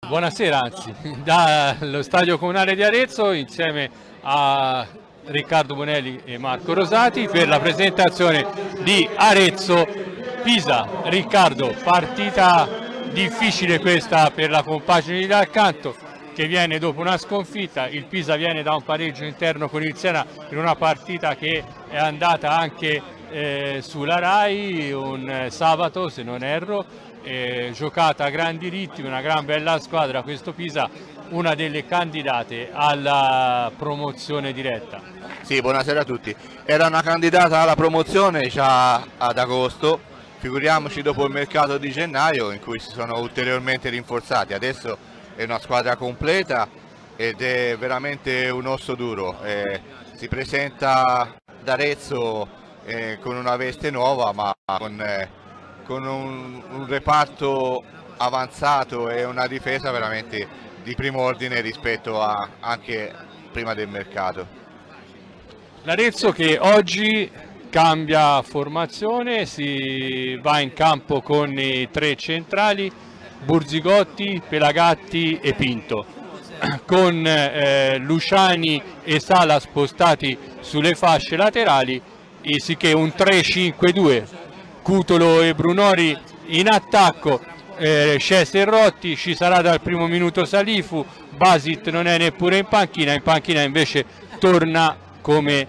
Buonasera, anzi, dallo Stadio Comunale di Arezzo insieme a Riccardo Bonelli e Marco Rosati per la presentazione di Arezzo-Pisa. Riccardo, partita difficile questa per la compagine di Dalcanto che viene dopo una sconfitta, il Pisa viene da un pareggio interno con il Siena in una partita che è andata anche sulla Rai un sabato se non erro, giocata a grandi ritmi, una gran bella squadra questo Pisa, una delle candidate alla promozione diretta. Sì, buonasera a tutti. Era una candidata alla promozione già ad agosto, figuriamoci dopo il mercato di gennaio in cui si sono ulteriormente rinforzati. Adesso è una squadra completa ed è veramente un osso duro. Si presenta ad Arezzo con una veste nuova ma con un reparto avanzato e una difesa veramente di primo ordine rispetto a anche prima del mercato. L'Arezzo che oggi cambia formazione, si va in campo con i tre centrali, Burzigotti, Pelagatti e Pinto, con Luciani e Sala spostati sulle fasce laterali, sicché un 3-5-2, Cutolo e Brunori in attacco, Scese e Rotti, ci sarà dal primo minuto Salifu, Basit non è neppure in panchina invece torna come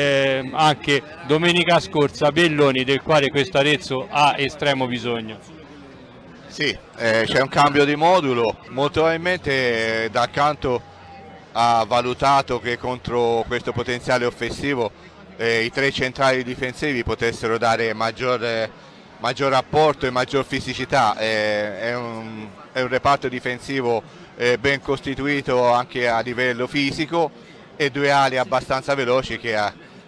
anche domenica scorsa Belloni, del quale questo Arezzo ha estremo bisogno. Sì, c'è un cambio di modulo, molto probabilmente Dalcanto ha valutato che contro questo potenziale offensivo i tre centrali difensivi potessero dare maggior apporto e maggior fisicità. È un reparto difensivo ben costituito anche a livello fisico e due ali abbastanza veloci che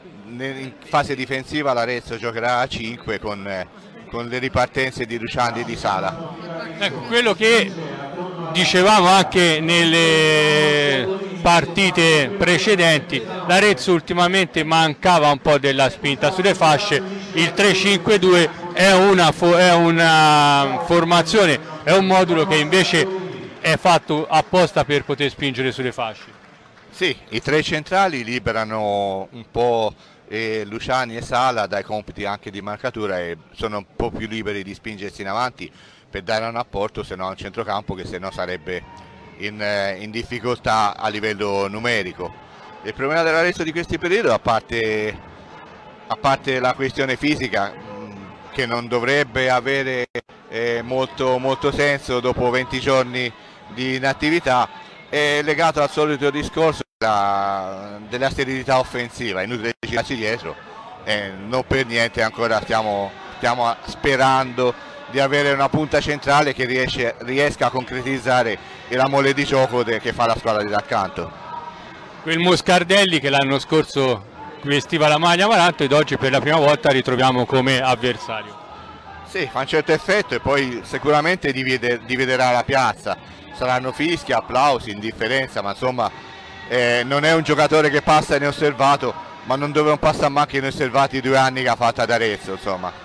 in fase difensiva l'Arezzo giocherà a 5 con le ripartenze di Luciani e di Sala. Ecco, quello che dicevamo anche nelle partite precedenti, l'Arezzo ultimamente mancava un po' della spinta sulle fasce, il 3-5-2 è una formazione, è un modulo che invece è fatto apposta per poter spingere sulle fasce. Sì, i tre centrali liberano un po' Luciani e Sala dai compiti anche di marcatura e sono un po' più liberi di spingersi in avanti per dare un apporto, se no a un centrocampo che se no sarebbe in difficoltà a livello numerico. Il problema dell'Arezzo di questi periodi, a parte la questione fisica che non dovrebbe avere molto senso dopo 20 giorni di inattività, è legato al solito discorso della sterilità offensiva. È inutile girarci dietro, non per niente ancora stiamo sperando di avere una punta centrale che riesca a concretizzare la mole di gioco che fa la squadra di Dalcanto. Quel Moscardelli che l'anno scorso vestiva la maglia amaranto ed oggi per la prima volta ritroviamo come avversario. Sì, fa un certo effetto e poi sicuramente dividerà la piazza. Saranno fischi, applausi, indifferenza, ma insomma non è un giocatore che passa inosservato, ma non dovevano passare manco inosservati i 2 anni che ha fatto ad Arezzo, insomma.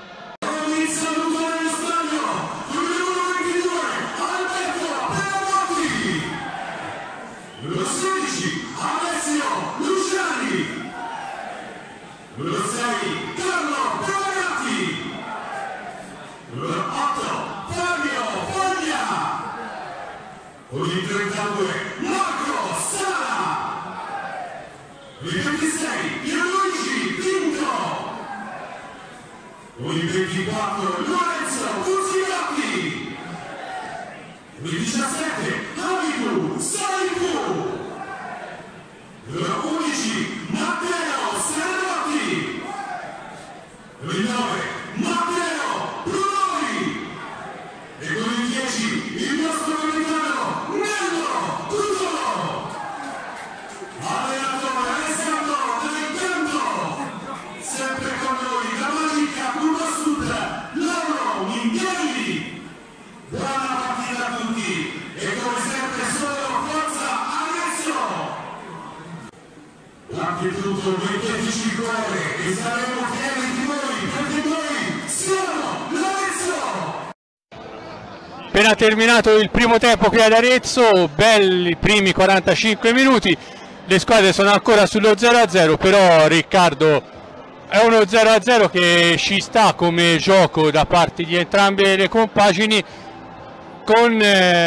Numero 16, Alessio Luciani. Numero 6, Carlo Pelagatti. Numero 8, Fabio Foglia. Con il 32, Marco Sala. Con il 26, Pierluigi Pinto. Con il 24, Lorenzo Burzigotti. Con il 17, Hamidu Salifu. Numero 11, Matteo Serrotti. Con il 9, Matteo Brunori. E con il 10, il nostro capitano Nello Cutolo. Allenatore Alessandro Dalcanto. Sempre con noi la magica Bruno Sud, Lauro Minghelli. Buona partita a tutti e come sempre solo forza Arezzo! Anche tutto metteteci il cuore e saremo fieri di voi perché noi siamo l'Arezzo! Per appena terminato il primo tempo qui ad Arezzo, belli primi 45 minuti, le squadre sono ancora sullo 0-0, però Riccardo è uno 0-0 che ci sta come gioco da parte di entrambe le compagini, con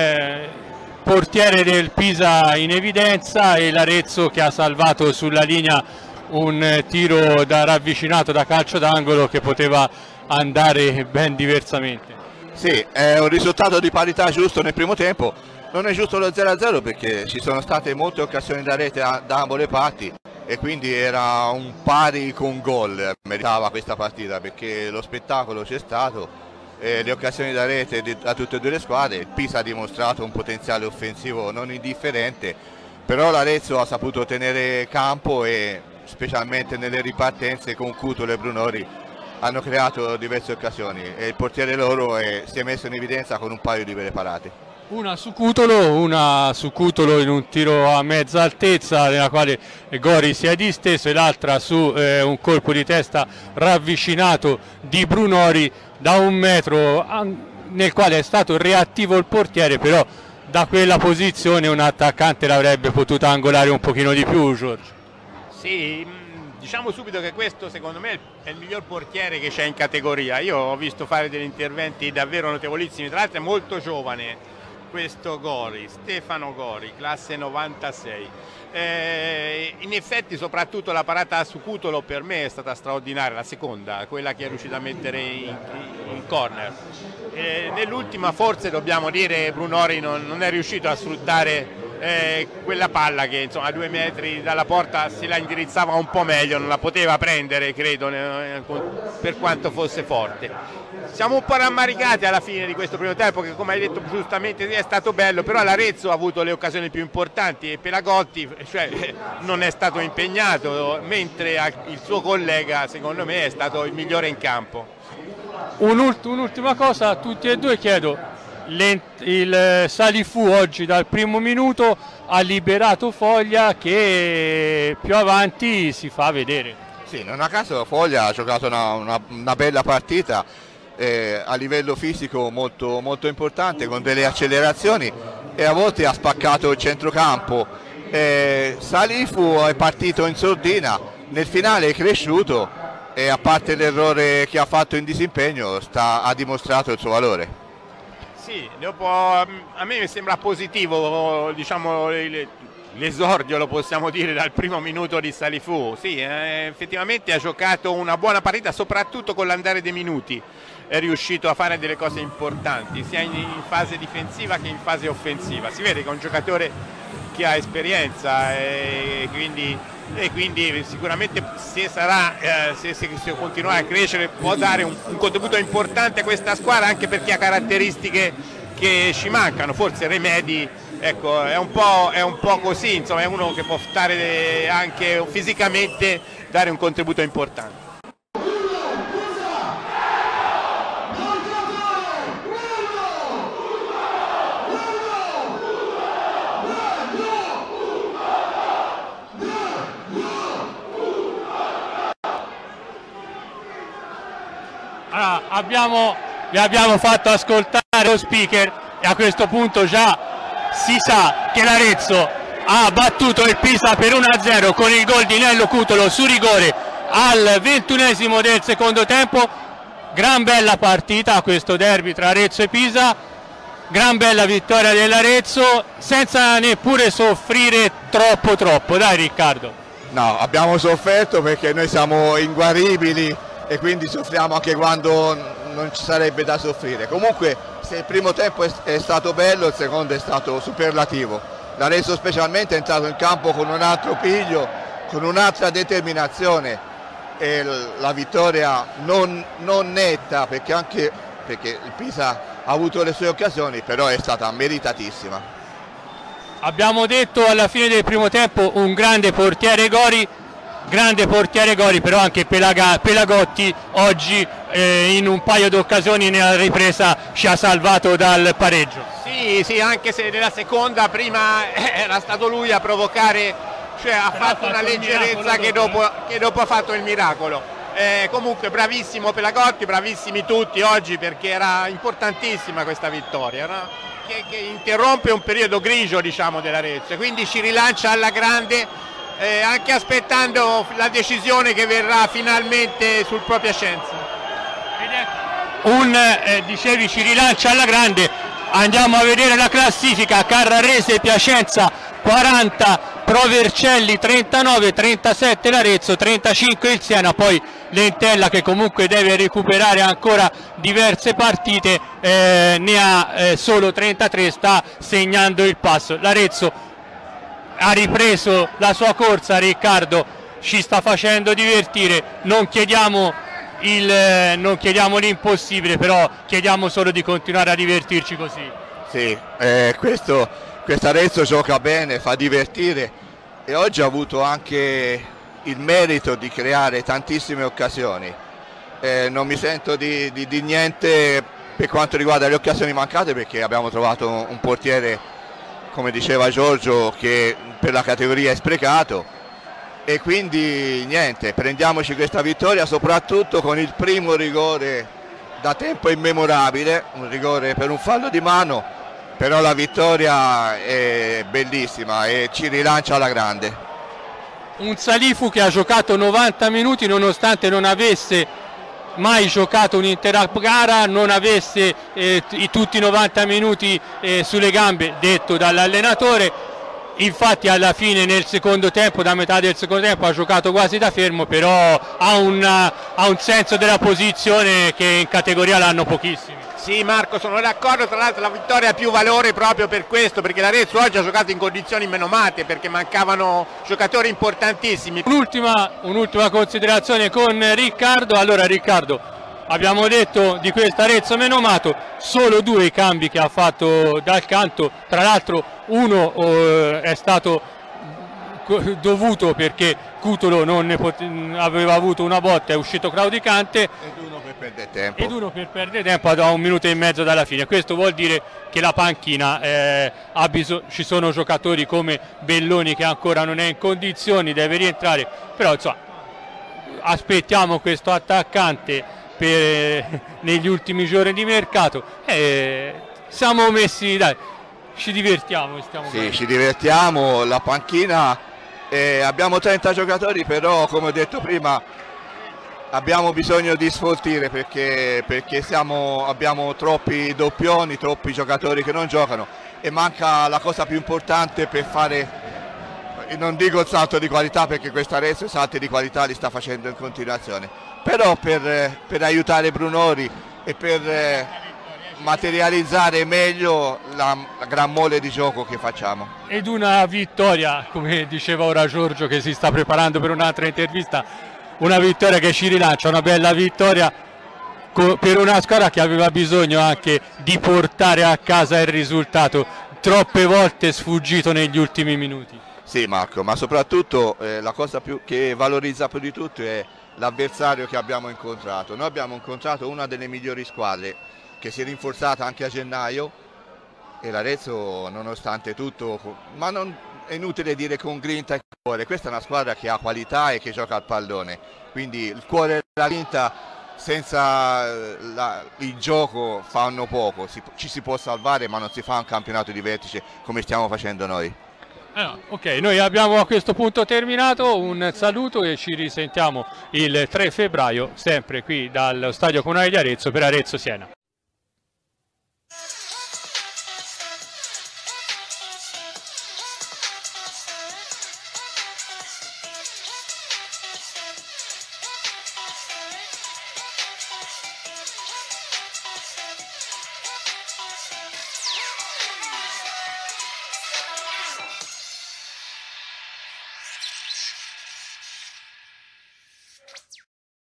portiere del Pisa in evidenza e l'Arezzo che ha salvato sulla linea un tiro da ravvicinato da calcio d'angolo che poteva andare ben diversamente. Sì, è un risultato di parità giusto nel primo tempo, non è giusto lo 0-0 perché ci sono state molte occasioni da rete da ambo le parti e quindi era un pari con gol, meritava questa partita perché lo spettacolo c'è stato, le occasioni da rete da tutte e due le squadre, il Pisa ha dimostrato un potenziale offensivo non indifferente, però l'Arezzo ha saputo tenere campo e specialmente nelle ripartenze con Cutolo e Brunori hanno creato diverse occasioni e il portiere loro si è messo in evidenza con un paio di belle parate. Una su Cutolo in un tiro a mezza altezza nella quale Gori si è disteso e l'altra su un colpo di testa ravvicinato di Brunori da 1 metro nel quale è stato reattivo il portiere, però da quella posizione un attaccante l'avrebbe potuto angolare un pochino di più, Giorgio. Sì, diciamo subito che questo secondo me è il miglior portiere che c'è in categoria. Io ho visto fare degli interventi davvero notevolissimi, tra l'altro è molto giovane questo Gori, Stefano Gori, classe 96. In effetti soprattutto la parata su Cutolo per me è stata straordinaria, la seconda, quella che è riuscita a mettere in corner. Nell'ultima forse dobbiamo dire Brunori non è riuscito a sfruttare quella palla che insomma a 2 metri dalla porta se la indirizzava un po' meglio, non la poteva prendere credo per quanto fosse forte. Siamo un po' rammaricati alla fine di questo primo tempo che come hai detto giustamente è stato bello, però l'Arezzo ha avuto le occasioni più importanti e Pelagotti non è stato impegnato, mentre il suo collega secondo me è stato il migliore in campo. Un'ultima cosa a tutti e due chiedo, il Salifu oggi dal primo minuto ha liberato Foglia che più avanti si fa vedere. Sì, non a caso Foglia ha giocato una bella partita a livello fisico molto, molto importante con delle accelerazioni e a volte ha spaccato il centrocampo. Salifu è partito in sordina, nel finale è cresciuto e a parte l'errore che ha fatto in disimpegno ha dimostrato il suo valore. Sì, dopo, a me mi sembra positivo diciamo, l'esordio, lo possiamo dire, dal primo minuto di Salifu. Sì, effettivamente ha giocato una buona partita, soprattutto con l'andare dei minuti. È riuscito a fare delle cose importanti, sia in fase difensiva che in fase offensiva. Si vede che è un giocatore che ha esperienza e quindi sicuramente se continuerà a crescere può dare un contributo importante a questa squadra, anche perché ha caratteristiche che ci mancano, forse Remedi ecco, è un po' così, insomma è uno che può stare anche fisicamente dare un contributo importante. Allora, vi abbiamo fatto ascoltare lo speaker e a questo punto già si sa che l'Arezzo ha battuto il Pisa per 1-0 con il gol di Nello Cutolo su rigore al 21esimo del secondo tempo. Gran bella partita questo derby tra Arezzo e Pisa, gran bella vittoria dell'Arezzo senza neppure soffrire troppo, dai Riccardo. No, abbiamo sofferto perché noi siamo inguaribili e quindi soffriamo anche quando non ci sarebbe da soffrire. Comunque se il primo tempo è stato bello, il secondo è stato superlativo. L'Arezzo specialmente è entrato in campo con un altro piglio, con un'altra determinazione e la vittoria non netta perché il Pisa ha avuto le sue occasioni, però è stata meritatissima. Abbiamo detto alla fine del primo tempo un grande portiere Gori, però anche Pelagotti oggi in un paio di occasioni nella ripresa ci ha salvato dal pareggio. Sì, anche se nella seconda prima era stato lui a provocare, cioè ha fatto una leggerezza che dopo ha fatto il miracolo. Comunque bravissimo Pelagotti, bravissimi tutti oggi, perché era importantissima questa vittoria, no? che interrompe un periodo grigio, diciamo, dell'Arezzo, e quindi ci rilancia alla grande, anche aspettando la decisione che verrà finalmente sul pro Piacenza. Dicevi, ci rilancia alla grande. Andiamo a vedere la classifica: Carrarese Piacenza 40, Pro Vercelli 39, 37 l'Arezzo, 35 il Siena, poi l'Entella, che comunque deve recuperare ancora diverse partite, ne ha solo 33, sta segnando il passo. L'Arezzo ha ripreso la sua corsa, Riccardo, ci sta facendo divertire, non chiediamo l'impossibile, però chiediamo solo di continuare a divertirci così. Sì, questo Arezzo gioca bene, fa divertire, e oggi ha avuto anche il merito di creare tantissime occasioni. Non mi sento di niente per quanto riguarda le occasioni mancate, perché abbiamo trovato un portiere, come diceva Giorgio, che per la categoria è sprecato, e quindi niente, prendiamoci questa vittoria, soprattutto con il primo rigore da tempo immemorabile, un rigore per un fallo di mano, però la vittoria è bellissima e ci rilancia alla grande. Un Salifu che ha giocato 90 minuti nonostante non avesse mai giocato un'intera gara, non avesse tutti i 90 minuti sulle gambe, detto dall'allenatore. Infatti alla fine, nel secondo tempo, da metà del secondo tempo, ha giocato quasi da fermo, però ha un senso della posizione che in categoria l'hanno pochissimi. Sì, Marco, sono d'accordo. Tra l'altro la vittoria ha più valore proprio per questo, perché l'Arezzo oggi ha giocato in condizioni menomate, perché mancavano giocatori importantissimi. Un'ultima considerazione con Riccardo. Allora, Riccardo, abbiamo detto di questo Arezzo menomato, solo 2 i cambi che ha fatto dal canto, tra l'altro uno è stato dovuto perché Cutolo non aveva avuto una botta, è uscito claudicante, Ed uno per perdere tempo da 1 minuto e mezzo dalla fine. Questo vuol dire che la panchina ci sono giocatori come Belloni che ancora non è in condizioni, deve rientrare, però insomma aspettiamo questo attaccante negli ultimi giorni di mercato. Siamo messi, dai, ci divertiamo. Sì, ci divertiamo, la panchina, abbiamo 30 giocatori, però come ho detto prima abbiamo bisogno di sfoltire, perché abbiamo troppi doppioni, troppi giocatori che non giocano, e manca la cosa più importante per fare, non dico il salto di qualità, perché questa Arezzo i salti di qualità li sta facendo in continuazione, però per aiutare Brunori e per materializzare meglio la gran mole di gioco che facciamo. Ed una vittoria, come diceva ora Giorgio, che si sta preparando per un'altra intervista, una vittoria che ci rilancia, una bella vittoria per una squadra che aveva bisogno anche di portare a casa il risultato, troppe volte sfuggito negli ultimi minuti. Sì, Marco, ma soprattutto la cosa che valorizza più di tutto è l'avversario che abbiamo incontrato. Noi abbiamo incontrato una delle migliori squadre, che si è rinforzata anche a gennaio, e l'Arezzo, nonostante tutto, ma non è inutile dire con grinta e cuore, questa è una squadra che ha qualità e che gioca al pallone, quindi il cuore e la grinta senza il gioco fanno poco. Ci si può salvare, ma non si fa un campionato di vertice come stiamo facendo noi. Ok, noi abbiamo a questo punto terminato, un saluto e ci risentiamo il 3 febbraio sempre qui dallo Stadio Comunale di Arezzo per Arezzo Siena.